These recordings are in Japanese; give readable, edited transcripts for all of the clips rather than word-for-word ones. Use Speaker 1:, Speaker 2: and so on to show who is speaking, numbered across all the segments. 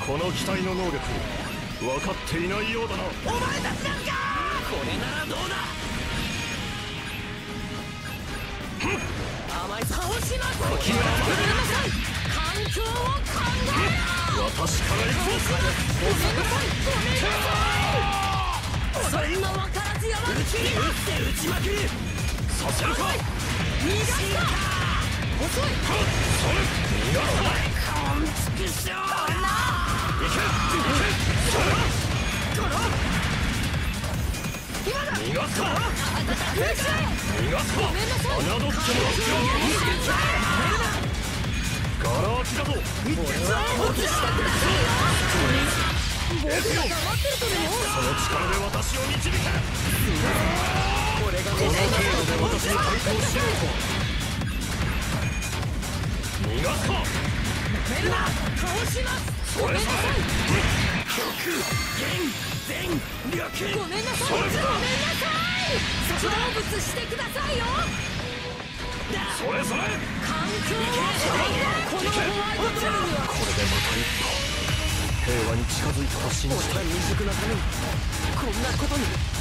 Speaker 1: この機体の能力分かっていないようだな。
Speaker 2: お前たちなんか。これならどうだ。甘い倒します。ごめんなさい。環境を考えろ。私から行こう。ごめんなさい。ごめんなさい。そんな分からずやわる気に打って打ちまくる。させるか。逃がすか。遅い。それ逃がさない。こんちくしょう。そんな。行け行け。それこの今だ。逃がすか。逃がすか。ごめんなさい。侮ってもらってはガラ空きだぞ。落ちしたくださいよ。僕が黙ってるとでも。その力で私を導け。これがこの程度で私に対抗しようと。逃がすか。メルナ倒します。ごめんなさい。極限全力。ごめんなさい。ごめんなさい。成仏してくださいよ。それそれ。環境をこのホワイトチャムにはこれでまた一歩平和に近づいたと信じた。未熟なためにこんなことに。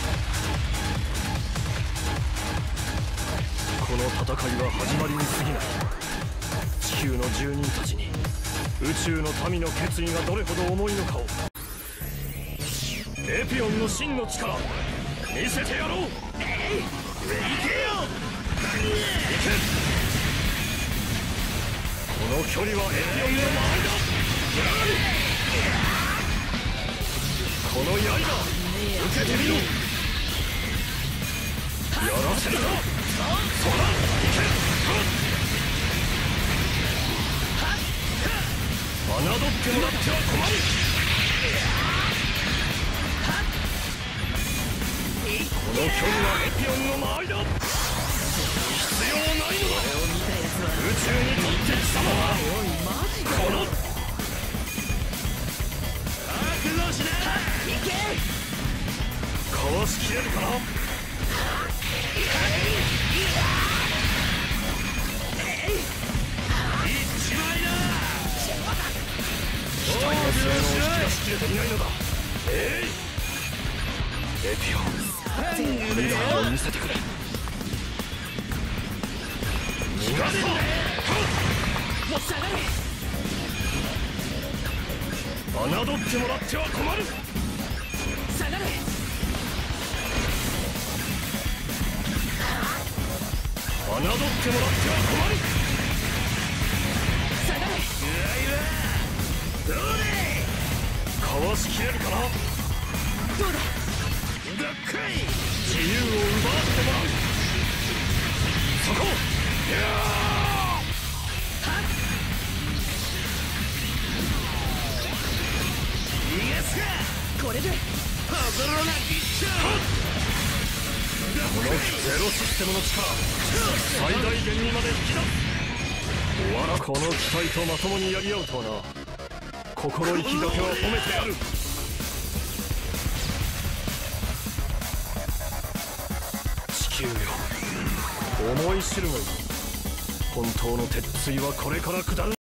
Speaker 2: この戦いは始まりに過ぎない。地球の住人たちに宇宙の民の決意がどれほど重いのかを。エピオンの真の力見せてやろう。行けよ。行け。この距離はエピオンの周りだ。この刃受けてみろ。やらせるか。そら行け。侮ってもらっては困る。この距離はエピオンの周りだ。必要ないのだ。宇宙にとって貴様はこの苦労しな。行け。かわしきれるかな。一枚だ。機体の性能を引き出しきれていないのだ。エピオンリーダーを見せてくれ。逃がすぞ。下がれ。侮ってもらっては困る。下がれ。侮ってもらっては困る。下がれ。どうだ。かわしきれるかな。どうだ。どっかい。自由を奪ってもらう。そこ。逃がすか。これでパズルなぎっちゃう。このゼロシステムの力最大限にまで引き出す。わらこの機体とまともにやり合うとはな。心意気だけは褒めてやる。地球よ思い知るがいい。本当の鉄槌はこれから下る。